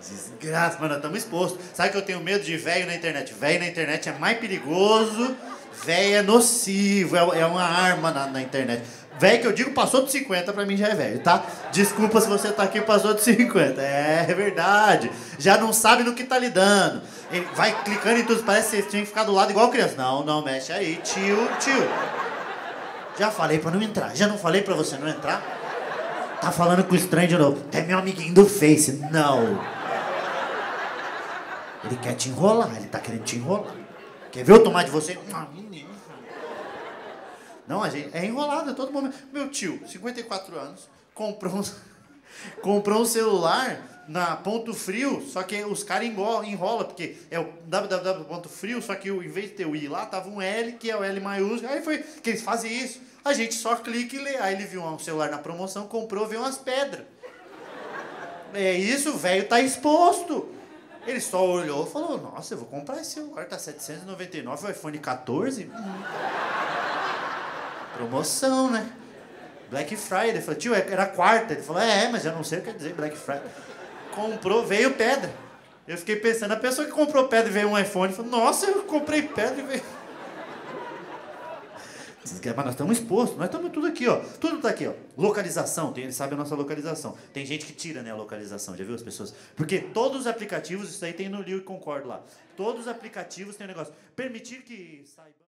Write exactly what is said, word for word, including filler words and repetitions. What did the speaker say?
Desgraça, mano, nós estamos expostos. Sabe que eu tenho medo de velho na internet? Velho na internet é mais perigoso, velho é nocivo, é, é uma arma na, na internet. Velho que eu digo passou de cinquenta, pra mim já é velho, tá? Desculpa se você tá aqui e passou de cinquenta. É, é verdade. Já não sabe no que tá lidando. Ele vai clicando em tudo, parece que você tinha que ficar do lado igual criança. Não, não, mexe aí, tio, tio. Já falei pra não entrar, já não falei pra você não entrar? Tá falando com o estranho de novo. É meu amiguinho do Face. Não. Ele quer te enrolar, ele tá querendo te enrolar. Quer ver eu tomar de você? Ah, menino. Não, a gente é enrolado a todo momento. Meu tio, cinquenta e quatro anos, comprou um, comprou um celular na Ponto Frio, só que os caras enrolam, porque é o www ponto frio, só que em vez de ter o I lá, tava um L, que é o L maiúsculo. Aí foi que eles fazem isso. A gente só clica e lê. Aí ele viu um celular na promoção, comprou, veio umas pedras. É isso, o velho tá exposto. Ele só olhou e falou, nossa, eu vou comprar esse celular, tá setecentos e noventa e nove, o iPhone quatorze? Hum. Promoção, né? Black Friday. Ele falou, tio, era quarta. Ele falou, é, mas eu não sei o que quer dizer Black Friday. Comprou, veio pedra. Eu fiquei pensando, a pessoa que comprou pedra e veio um iPhone, falou, nossa, eu comprei pedra e veio... Mas nós estamos expostos, nós estamos tudo aqui, ó. Tudo tá aqui, ó. Localização, tem, ele sabe a nossa localização. Tem gente que tira, né, a localização, já viu as pessoas? Porque todos os aplicativos, isso aí tem no Lio e Concordo lá. Todos os aplicativos tem um negócio. Permitir que saiba...